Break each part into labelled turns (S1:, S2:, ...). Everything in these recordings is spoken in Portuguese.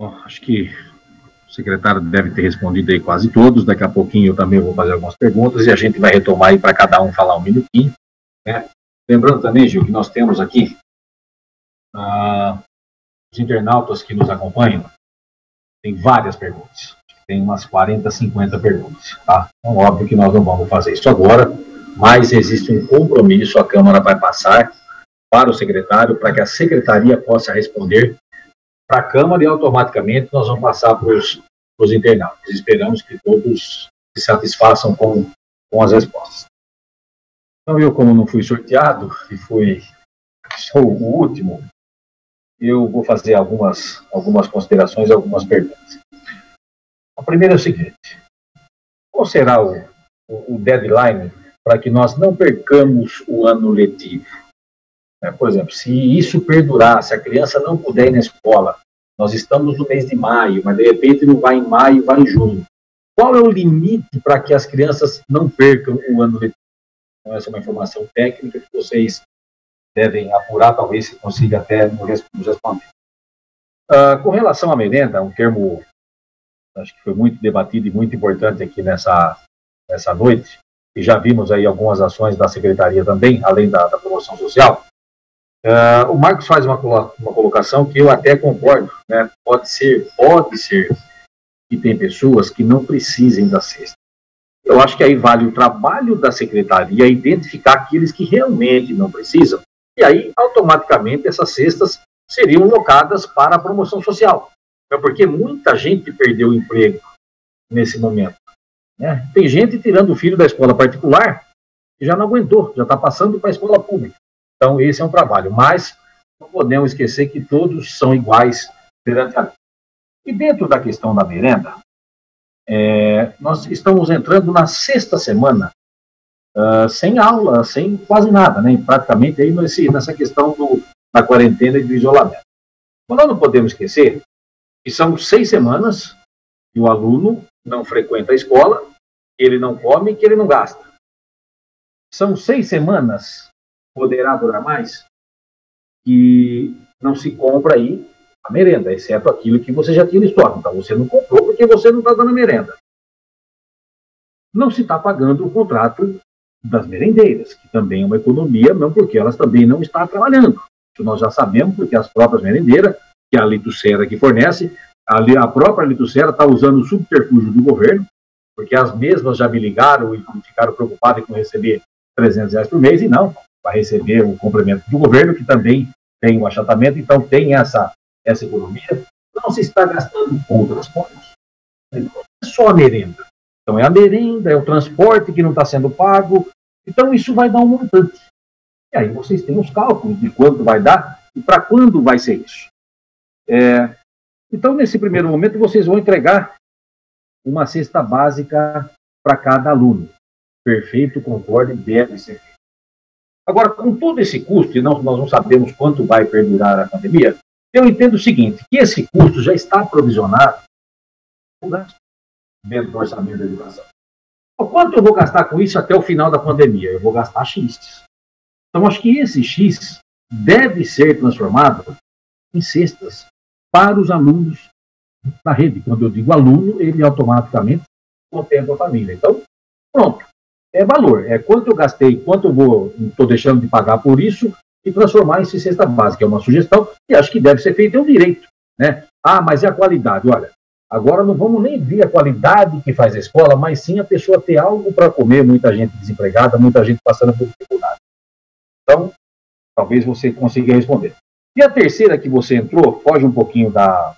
S1: Bom, acho que o secretário deve ter respondido aí quase todos. Daqui a pouquinho eu também vou fazer algumas perguntas e a gente vai retomar aí para cada um falar um minutinho, né? Lembrando também, Gil, que nós temos aqui os internautas que nos acompanham. Tem várias perguntas. Tem umas 40, 50 perguntas, tá? Então, óbvio que nós não vamos fazer isso agora, mas existe um compromisso, a Câmara vai passar para o secretário, para que a secretaria possa responder para a Câmara e automaticamente nós vamos passar para os internautas. Esperamos que todos se satisfaçam com as respostas. Então, eu, como não fui sorteado e sou o último, eu vou fazer algumas considerações, algumas perguntas. A primeira é o seguinte: qual será o deadline para que nós não percamos o ano letivo? Por exemplo, se isso perdurar, se a criança não puder ir na escola, nós estamos no mês de maio, mas de repente não vai em maio, vai em junho. Qual é o limite para que as crianças não percam o ano letivo? Então, essa é uma informação técnica que vocês devem apurar, talvez se consiga até nos responder. Com relação à merenda, um termo acho que foi muito debatido e muito importante aqui nessa noite, e já vimos aí algumas ações da Secretaria também, além da promoção social. O Marcos faz uma colocação que eu até concordo, né? Pode ser que tem pessoas que não precisem da cesta. Eu acho que aí vale o trabalho da Secretaria identificar aqueles que realmente não precisam, e aí automaticamente essas cestas seriam locadas para a promoção social. Porque muita gente perdeu o emprego nesse momento, né? Tem gente tirando o filho da escola particular e já não aguentou, já está passando para a escola pública. Então, esse é um trabalho. Mas não podemos esquecer que todos são iguais perante a lei. E dentro da questão da merenda, nós estamos entrando na 6ª semana sem aula, sem quase nada, né? Praticamente aí nessa questão da quarentena e do isolamento. Mas nós não podemos esquecer que são 6 semanas que o aluno não frequenta a escola, que ele não come, que ele não gasta. São 6 semanas, poderá durar mais, que não se compra aí a merenda, exceto aquilo que você já tinha no estoque. Então, você não comprou porque você não está dando a merenda. Não se está pagando o contrato das merendeiras, que também é uma economia, não porque elas também não estão trabalhando. Isso nós já sabemos, porque as próprias merendeiras, que a Litucera que fornece, a própria Litucera está usando o subterfúgio do governo, porque as mesmas já me ligaram e ficaram preocupadas com receber R$300 por mês, e não, vai receber o complemento do governo, que também tem o achatamento, então tem essa economia. Não se está gastando com o transporte. Não é só a merenda. Então é a merenda, é o transporte que não está sendo pago, então isso vai dar um montante. E aí vocês têm os cálculos de quanto vai dar e para quando vai ser isso. Então, nesse primeiro momento, vocês vão entregar uma cesta básica para cada aluno. Perfeito, concordo, deve ser feito. Agora, com todo esse custo, e nós não sabemos quanto vai perdurar a pandemia, eu entendo o seguinte, que esse custo já está provisionado dentro do orçamento da educação. Quanto eu vou gastar com isso até o final da pandemia? Eu vou gastar X. Então, acho que esse X deve ser transformado em cestas para os alunos da rede. Quando eu digo aluno, ele automaticamente contempla a família. Então, pronto. É valor. É quanto eu gastei, quanto eu estou deixando de pagar por isso e transformar em cesta básica. É uma sugestão e acho que deve ser feita, é um direito, né? Mas e a qualidade? Olha, agora não vamos nem ver a qualidade que faz a escola, mas sim a pessoa ter algo para comer, muita gente desempregada, muita gente passando por dificuldade. Então, talvez você consiga responder. E a terceira que você entrou, foge um pouquinho da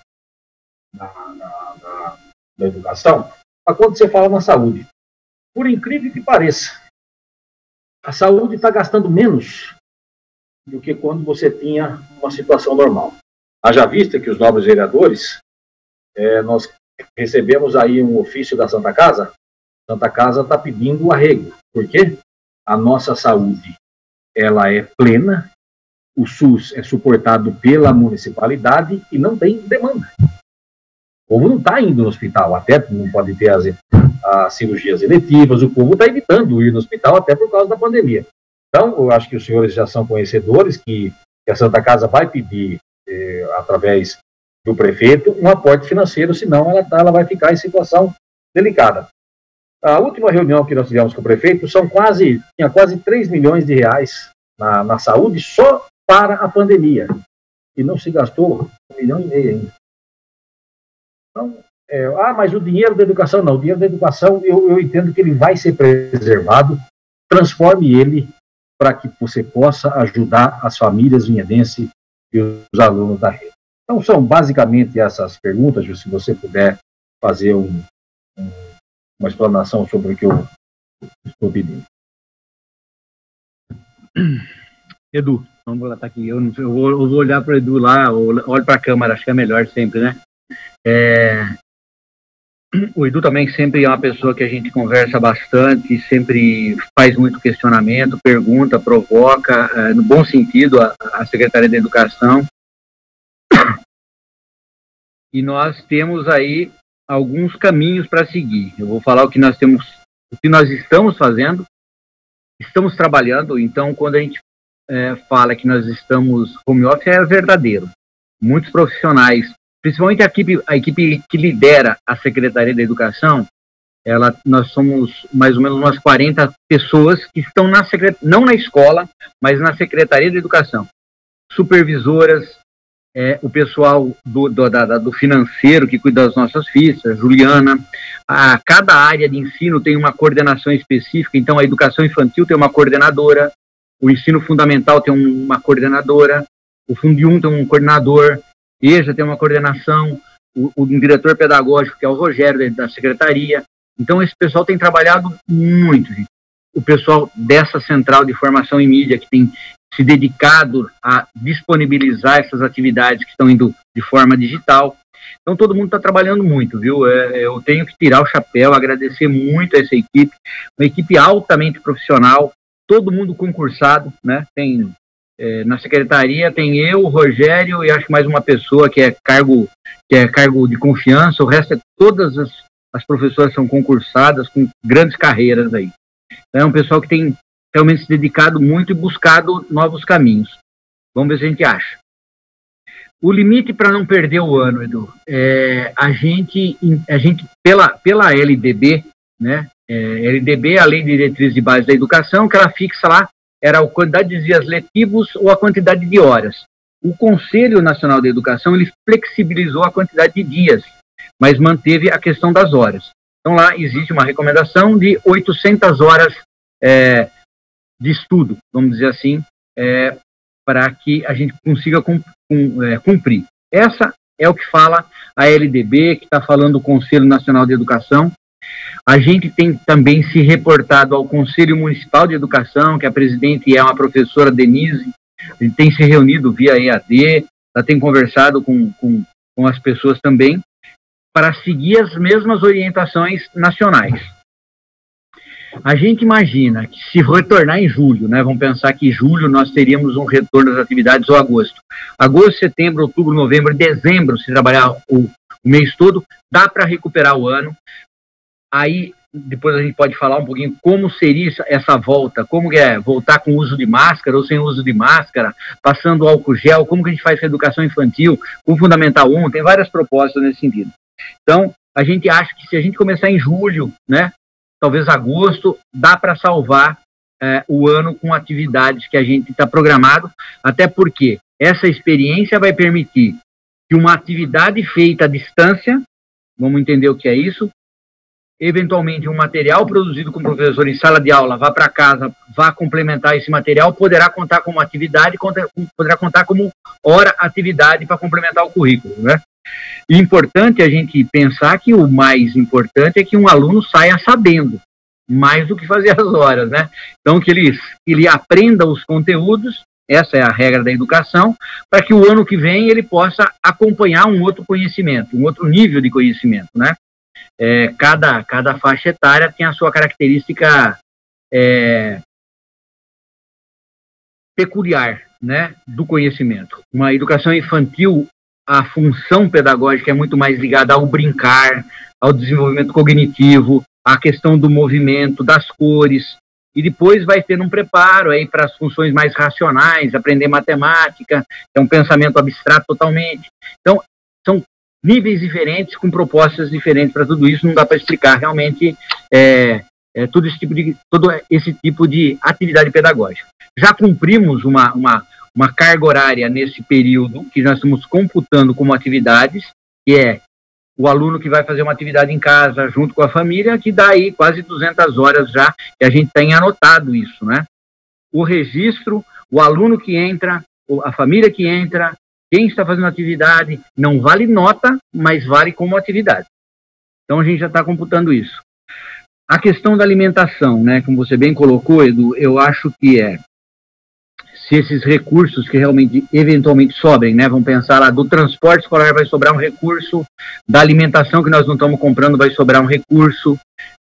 S1: educação, mas quando você fala na saúde. Por incrível que pareça, a saúde está gastando menos do que quando você tinha uma situação normal. Haja vista que os nobres vereadores, nós recebemos aí um ofício da Santa Casa está pedindo o arrego. Por quê? A nossa saúde, ela é plena, o SUS é suportado pela municipalidade e não tem demanda. O povo não está indo no hospital, até não pode ter as cirurgias eletivas, o povo está evitando ir no hospital até por causa da pandemia. Então, eu acho que os senhores já são conhecedores que a Santa Casa vai pedir, através do prefeito um aporte financeiro, senão ela vai ficar em situação delicada. A última reunião que nós tivemos com o prefeito tinha quase 3 milhões de reais na saúde só para a pandemia. E não se gastou 1,5 milhão ainda. Então, mas o dinheiro da educação não. O dinheiro da educação, eu entendo que ele vai ser preservado. Transforme ele para que você possa ajudar as famílias vinhedenses e os alunos da rede. Então, são basicamente essas perguntas, se você puder fazer uma explanação sobre o que eu estou pedindo.
S2: Edu, vamos voltar aqui. Eu vou olhar para o Edu lá, olho para a câmera, acho que é melhor sempre, né? O Edu também sempre é uma pessoa que a gente conversa bastante, sempre faz muito questionamento, pergunta, provoca, no bom sentido, a Secretaria da Educação. E nós temos aí alguns caminhos para seguir. Eu vou falar o que nós estamos fazendo, estamos trabalhando. Então, quando a gente fala que nós estamos home office, é verdadeiro. Muitos profissionais, principalmente a equipe que lidera a Secretaria da Educação, nós somos mais ou menos umas 40 pessoas que estão não na escola, mas na Secretaria da Educação. Supervisoras, o pessoal do financeiro que cuida das nossas fichas, Juliana. Cada área de ensino tem uma coordenação específica, então a educação infantil tem uma coordenadora, o ensino fundamental tem uma coordenadora, o Fundo 1 tem um coordenador, EJA tem uma coordenação, o diretor pedagógico, que é o Rogério, da secretaria. Então, esse pessoal tem trabalhado muito, gente. O pessoal dessa central de formação em mídia, que tem se dedicado a disponibilizar essas atividades que estão indo de forma digital. Então, todo mundo está trabalhando muito, viu? Eu tenho que tirar o chapéu, agradecer muito a essa equipe, uma equipe altamente profissional, todo mundo concursado, né? Na secretaria tem eu, o Rogério e acho que mais uma pessoa que é cargo de confiança. O resto todas as professoras são concursadas com grandes carreiras aí. Então, é um pessoal que tem realmente se dedicado muito e buscado novos caminhos. Vamos ver se a gente acha. O limite para não perder o ano, Edu, a gente pela LDB, né? LDB, a Lei de Diretrizes de Base da Educação, que ela fixa lá era a quantidade de dias letivos ou a quantidade de horas. O Conselho Nacional de Educação, ele flexibilizou a quantidade de dias, mas manteve a questão das horas. Então, lá existe uma recomendação de 800 horas de estudo, vamos dizer assim, para que a gente consiga cumprir. Essa é o que fala a LDB, que está falando o Conselho Nacional de Educação. A gente tem também se reportado ao Conselho Municipal de Educação, que a presidente é uma professora Denise. A gente tem se reunido via EAD, ela tem conversado com as pessoas também, para seguir as mesmas orientações nacionais. A gente imagina que se retornar em julho, né, vamos pensar que em julho nós teríamos um retorno das atividades ou agosto. Agosto, setembro, outubro, novembro, dezembro, se trabalhar o mês todo, dá para recuperar o ano. Aí, depois a gente pode falar um pouquinho como seria essa volta, como é voltar com uso de máscara ou sem uso de máscara, passando álcool gel, como que a gente faz com a educação infantil, com o Fundamental 1, tem várias propostas nesse sentido. Então, a gente acha que se a gente começar em julho, né, talvez agosto, dá para salvar o ano com atividades que a gente está programado, até porque essa experiência vai permitir que uma atividade feita à distância, vamos entender o que é isso, eventualmente um material produzido com o professor em sala de aula, vá para casa, vá complementar esse material, poderá contar como atividade, poderá contar como hora atividade para complementar o currículo, né? E importante a gente pensar que o mais importante é que um aluno saia sabendo mais do que fazer as horas, né? Então, que ele aprenda os conteúdos, essa é a regra da educação, para que o ano que vem ele possa acompanhar um outro conhecimento, um outro nível de conhecimento, né? Cada faixa etária tem a sua característica peculiar, né, do conhecimento. Uma educação infantil, a função pedagógica é muito mais ligada ao brincar, ao desenvolvimento cognitivo, à questão do movimento, das cores, e depois vai ter um preparo aí para as funções mais racionais, aprender matemática, é um pensamento abstrato totalmente. Então, são níveis diferentes, com propostas diferentes para tudo isso, não dá para explicar realmente todo esse tipo de atividade pedagógica. Já cumprimos uma carga horária nesse período, que nós estamos computando como atividades, que é o aluno que vai fazer uma atividade em casa junto com a família, que dá aí quase 200 horas já, que a gente tem anotado isso, né? O registro, o aluno que entra, a família que entra, quem está fazendo atividade, não vale nota, mas vale como atividade. Então, a gente já está computando isso. A questão da alimentação, né, como você bem colocou, Edu, eu acho que se esses recursos que realmente, eventualmente sobrem, né, vamos pensar lá, do transporte escolar vai sobrar um recurso, da alimentação que nós não estamos comprando vai sobrar um recurso,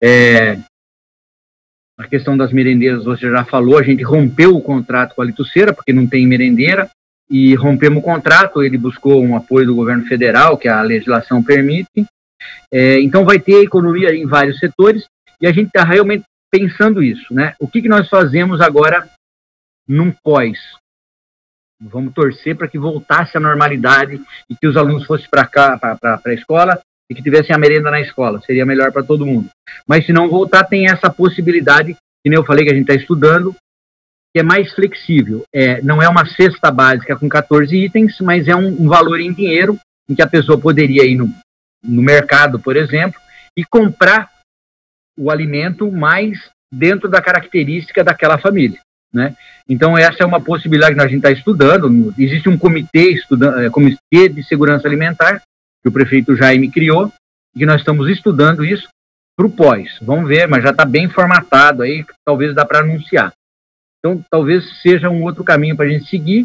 S2: a questão das merendeiras, você já falou, a gente rompeu o contrato com a Lituceira, porque não tem merendeira, e rompemos o contrato, ele buscou um apoio do governo federal, que a legislação permite, então vai ter economia em vários setores, e a gente está realmente pensando isso, né? O que nós fazemos agora num pós? Vamos torcer para que voltasse à normalidade e que os alunos fossem para cá, para a escola, e que tivessem a merenda na escola, seria melhor para todo mundo. Mas se não voltar, tem essa possibilidade, que nem eu falei que a gente está estudando, que é mais flexível. Não é uma cesta básica com 14 itens, mas é um valor em dinheiro, em que a pessoa poderia ir no mercado, por exemplo, e comprar o alimento mais dentro da característica daquela família, né? Então, essa é uma possibilidade que a gente está estudando. Existe um comitê de segurança alimentar, que o prefeito Jaime criou, e que nós estamos estudando isso para o pós. Vamos ver, mas já está bem formatado aí, talvez dá para anunciar. Então, talvez seja um outro caminho para a gente seguir.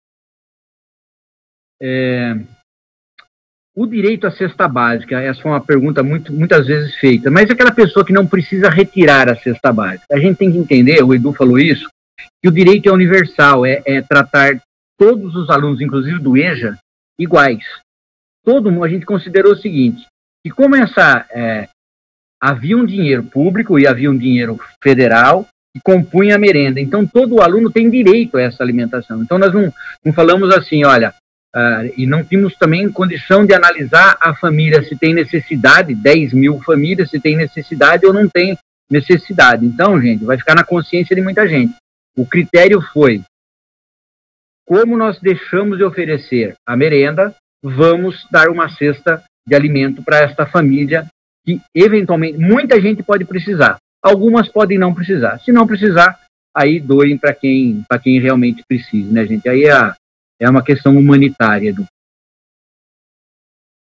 S2: O direito à cesta básica, essa foi uma pergunta muitas vezes feita, mas aquela pessoa que não precisa retirar a cesta básica, a gente tem que entender, o Edu falou isso, que o direito é universal, é tratar todos os alunos, inclusive do EJA, iguais. A gente considerou o seguinte, que como havia um dinheiro público e havia um dinheiro federal que compunha a merenda, então todo aluno tem direito a essa alimentação. Então nós não falamos assim, olha, e não tínhamos também condição de analisar a família, se tem necessidade, 10 mil famílias, se tem necessidade ou não tem necessidade. Então, gente, vai ficar na consciência de muita gente. O critério foi, como nós deixamos de oferecer a merenda, vamos dar uma cesta de alimento para esta família que, eventualmente, muita gente pode precisar. Algumas podem não precisar. Se não precisar, aí doem para quem realmente precisa, né, gente? Aí é uma questão humanitária, Edu.